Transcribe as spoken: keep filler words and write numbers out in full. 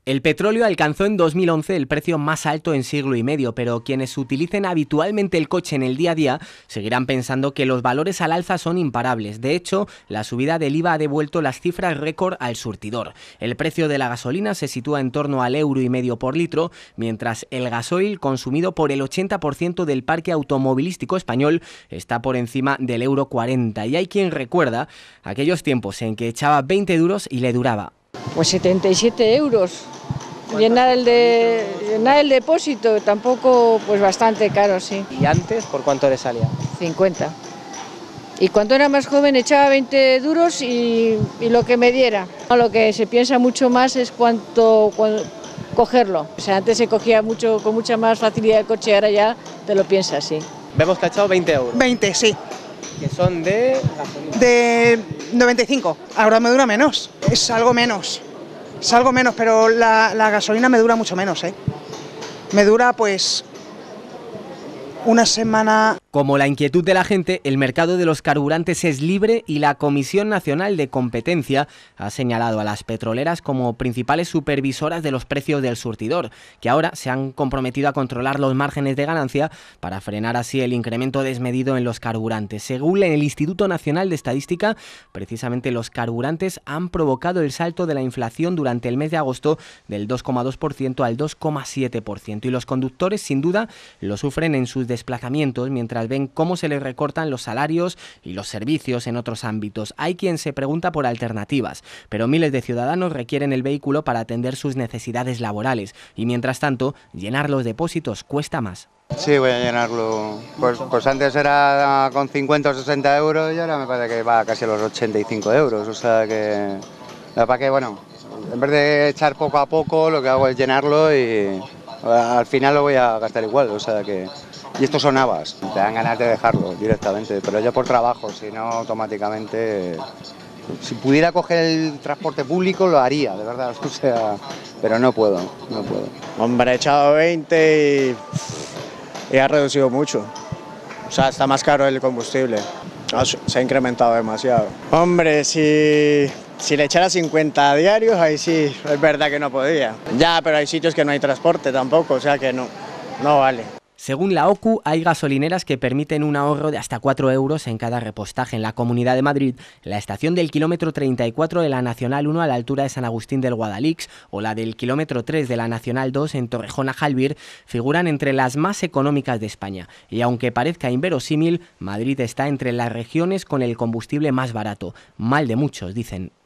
El petróleo alcanzó en dos mil once el precio más alto en siglo y medio, pero quienes utilicen habitualmente el coche en el día a día seguirán pensando que los valores al alza son imparables. De hecho, la subida del I V A ha devuelto las cifras récord al surtidor. El precio de la gasolina se sitúa en torno al euro y medio por litro, mientras el gasoil, consumido por el ochenta por ciento del parque automovilístico español, está por encima del euro cuarenta. Y hay quien recuerda aquellos tiempos en que echaba veinte duros y le duraba. Pues setenta y siete euros. Llenar el, de, llenar el depósito, tampoco, pues bastante caro, sí. ¿Y antes por cuánto le salía? cincuenta. Y cuando era más joven echaba veinte duros y, y lo que me diera. Lo que se piensa mucho más es cuánto, cuánto cogerlo. O sea, antes se cogía mucho, con mucha más facilidad el coche, ahora ya te lo piensas, sí. Vemos que ha echado veinte euros. veinte, sí. Que son de gasolina. De noventa y cinco. Ahora me dura menos. Es algo menos. Es algo menos, pero la, la gasolina me dura mucho menos, ¿eh? Me dura, pues, una semana. Como la inquietud de la gente, el mercado de los carburantes es libre y la Comisión Nacional de Competencia ha señalado a las petroleras como principales supervisoras de los precios del surtidor, que ahora se han comprometido a controlar los márgenes de ganancia para frenar así el incremento desmedido en los carburantes. Según el Instituto Nacional de Estadística, precisamente los carburantes han provocado el salto de la inflación durante el mes de agosto del dos coma dos por ciento al dos coma siete por ciento, y los conductores sin duda lo sufren en sus desplazamientos mientras ven cómo se les recortan los salarios y los servicios en otros ámbitos. Hay quien se pregunta por alternativas, pero miles de ciudadanos requieren el vehículo para atender sus necesidades laborales y mientras tanto llenar los depósitos cuesta más. Sí, voy a llenarlo. Pues, pues antes era con cincuenta o sesenta euros y ahora me parece que va casi a los ochenta y cinco euros. O sea que, para que, bueno, en vez de echar poco a poco, lo que hago es llenarlo y al final lo voy a gastar igual. O sea que, y estos son habas, te dan ganas de dejarlo directamente, pero yo por trabajo, si no automáticamente. Si pudiera coger el transporte público lo haría, de verdad, o sea, pero no puedo, no puedo. Hombre, he echado veinte y, y ha reducido mucho. O sea, está más caro el combustible. Se ha incrementado demasiado. Hombre, si, si le echara cincuenta diarios, ahí sí, es verdad que no podía. Ya, pero hay sitios que no hay transporte tampoco, o sea que no, no vale. Según la O C U, hay gasolineras que permiten un ahorro de hasta cuatro euros en cada repostaje. En la Comunidad de Madrid, la estación del kilómetro treinta y cuatro de la Nacional uno a la altura de San Agustín del Guadalix o la del kilómetro tres de la Nacional dos en Torrejón-Aljalbir figuran entre las más económicas de España. Y aunque parezca inverosímil, Madrid está entre las regiones con el combustible más barato. Mal de muchos, dicen.